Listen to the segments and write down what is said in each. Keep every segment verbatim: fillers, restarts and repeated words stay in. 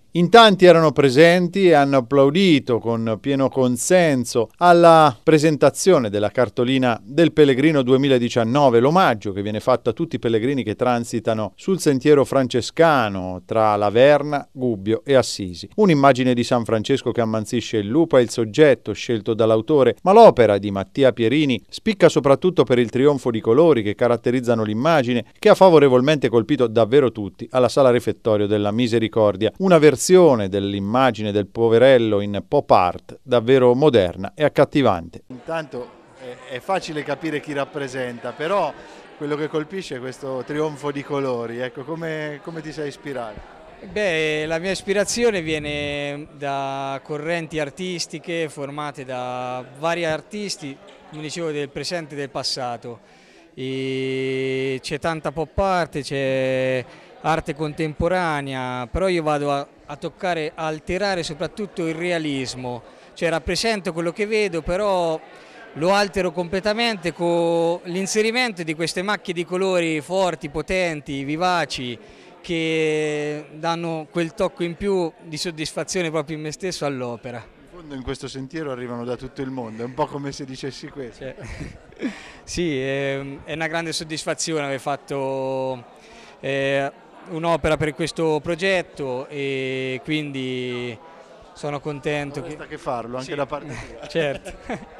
In tanti erano presenti e hanno applaudito con pieno consenso alla presentazione della cartolina del Pellegrino duemiladiciannove, l'omaggio che viene fatto a tutti i pellegrini che transitano sul sentiero francescano tra Laverna, Gubbio e Assisi. Un'immagine di San Francesco che ammansisce il lupo è il soggetto scelto dall'autore, ma l'opera di Mattia Pierini spicca soprattutto per il trionfo di colori che caratterizzano l'immagine, che ha favorevolmente colpito davvero tutti alla sala refettorio della Misericordia, una versione dell'immagine del poverello in pop art davvero moderna e accattivante. Intanto è facile capire chi rappresenta, però quello che colpisce è questo trionfo di colori. Ecco, come, come ti sei ispirato? Beh, la mia ispirazione viene da correnti artistiche formate da vari artisti, come dicevo, del presente e del passato. C'è tanta pop art, c'è arte contemporanea, però io vado a, a toccare, a alterare soprattutto il realismo, cioè rappresento quello che vedo, però lo altero completamente con l'inserimento di queste macchie di colori forti, potenti, vivaci, che danno quel tocco in più di soddisfazione proprio in me stesso all'opera. In fondo in questo sentiero arrivano da tutto il mondo, è un po' come se dicessi questo. Cioè, sì, è, è una grande soddisfazione aver fatto eh, un'opera per questo progetto e quindi sono contento. Non resta che farlo anche sì, da parte tua. Certo,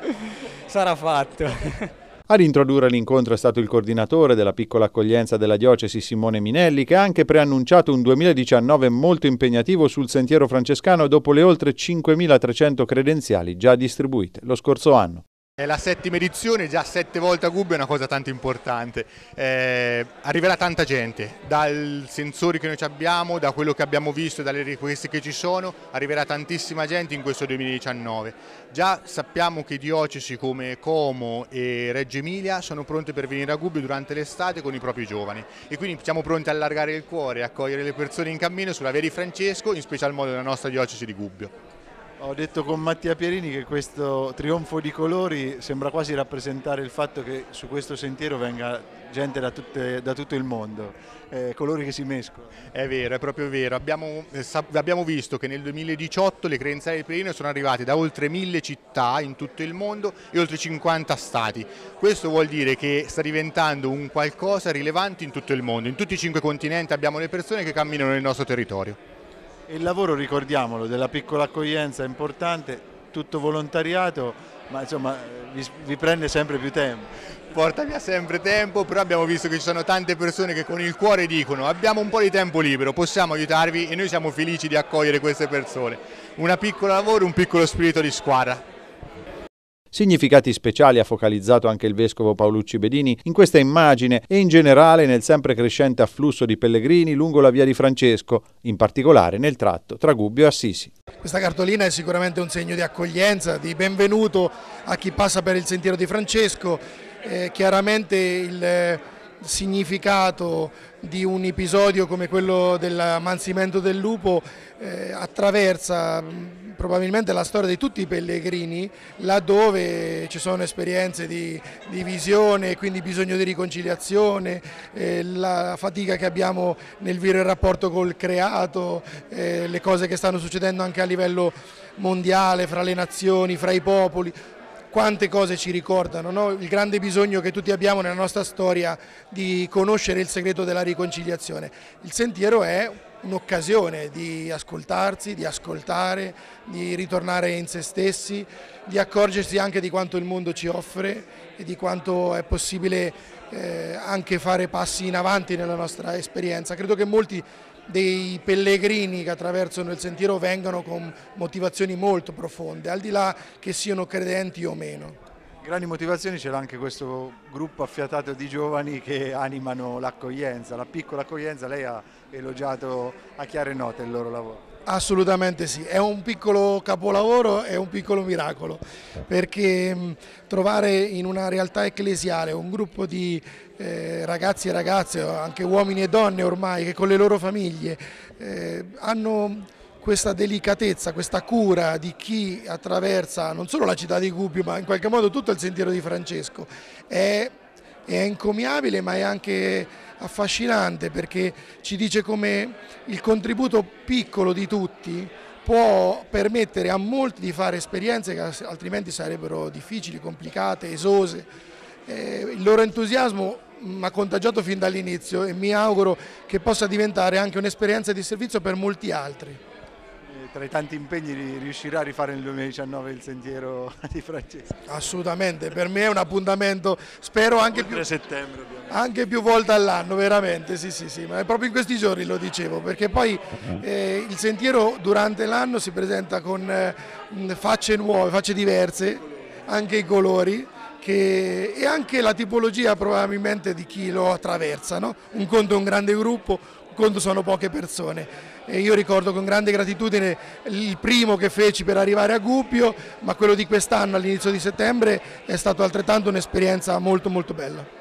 sarà fatto. A rintrodurre l'incontro è stato il coordinatore della piccola accoglienza della diocesi Simone Minelli, che ha anche preannunciato un duemiladiciannove molto impegnativo sul sentiero francescano dopo le oltre cinquemilatrecento credenziali già distribuite lo scorso anno. È la settima edizione, già sette volte a Gubbio è una cosa tanto importante. Eh, arriverà tanta gente, dai sensori che noi abbiamo, da quello che abbiamo visto, dalle richieste che ci sono, arriverà tantissima gente in questo duemiladiciannove. Già sappiamo che diocesi come Como e Reggio Emilia sono pronte per venire a Gubbio durante l'estate con i propri giovani e quindi siamo pronti a allargare il cuore, a accogliere le persone in cammino sulla via di Francesco, in special modo nella nostra diocesi di Gubbio. Ho detto con Mattia Pierini che questo trionfo di colori sembra quasi rappresentare il fatto che su questo sentiero venga gente da, tutte, da tutto il mondo, eh, colori che si mescolano. È vero, è proprio vero. Abbiamo, eh, abbiamo visto che nel duemiladiciotto le credenziali del Pellegrino sono arrivate da oltre mille città in tutto il mondo e oltre cinquanta stati. Questo vuol dire che sta diventando un qualcosa rilevante in tutto il mondo. In tutti i cinque continenti abbiamo le persone che camminano nel nostro territorio. Il lavoro, ricordiamolo, della piccola accoglienza è importante, tutto volontariato, ma insomma vi, vi prende sempre più tempo. Porta via sempre tempo, però abbiamo visto che ci sono tante persone che con il cuore dicono abbiamo un po' di tempo libero, possiamo aiutarvi e noi siamo felici di accogliere queste persone. Un piccolo lavoro, un piccolo spirito di squadra. Significati speciali ha focalizzato anche il vescovo Paolucci Bedini in questa immagine e in generale nel sempre crescente afflusso di pellegrini lungo la via di Francesco, in particolare nel tratto tra Gubbio e Assisi. Questa cartolina è sicuramente un segno di accoglienza, di benvenuto a chi passa per il sentiero di Francesco. Eh, chiaramente il eh, significato di un episodio come quello dell'ammansimento del lupo eh, attraversa mh, probabilmente la storia di tutti i pellegrini, laddove ci sono esperienze di, di visione, quindi bisogno di riconciliazione, eh, la fatica che abbiamo nel vivere il rapporto col creato, eh, le cose che stanno succedendo anche a livello mondiale, fra le nazioni, fra i popoli. Quante cose ci ricordano, no? Il grande bisogno che tutti abbiamo nella nostra storia di conoscere il segreto della riconciliazione. Il sentiero è un'occasione di ascoltarsi, di ascoltare, di ritornare in se stessi, di accorgersi anche di quanto il mondo ci offre e di quanto è possibile eh, anche fare passi in avanti nella nostra esperienza. Credo che molti dei pellegrini che attraversano il sentiero vengano con motivazioni molto profonde, al di là che siano credenti o meno. Grandi motivazioni ce l'ha anche questo gruppo affiatato di giovani che animano l'accoglienza, la piccola accoglienza. Lei ha elogiato a chiare note il loro lavoro. Assolutamente sì, è un piccolo capolavoro, è un piccolo miracolo, perché mh, trovare in una realtà ecclesiale un gruppo di eh, ragazzi e ragazze, anche uomini e donne ormai, che con le loro famiglie eh, hanno questa delicatezza, questa cura di chi attraversa non solo la città di Gubbio, ma in qualche modo tutto il sentiero di Francesco, è è encomiabile ma è anche affascinante, perché ci dice come il contributo piccolo di tutti può permettere a molti di fare esperienze che altrimenti sarebbero difficili, complicate, esose. Eh, il loro entusiasmo mi ha contagiato fin dall'inizio e mi auguro che possa diventare anche un'esperienza di servizio per molti altri. Tra i tanti impegni riuscirà a rifare nel duemiladiciannove il sentiero di Francesco? Assolutamente, per me è un appuntamento, spero anche più, settembre, anche più volte all'anno, veramente, sì sì sì, ma è proprio in questi giorni lo dicevo, perché poi eh, il sentiero durante l'anno si presenta con eh, facce nuove, facce diverse, anche i colori, che, e anche la tipologia probabilmente di chi lo attraversa, no? Un conto è un grande gruppo, un conto sono poche persone. E io ricordo con grande gratitudine il primo che feci per arrivare a Gubbio, ma quello di quest'anno all'inizio di settembre è stato altrettanto un'esperienza molto molto bella.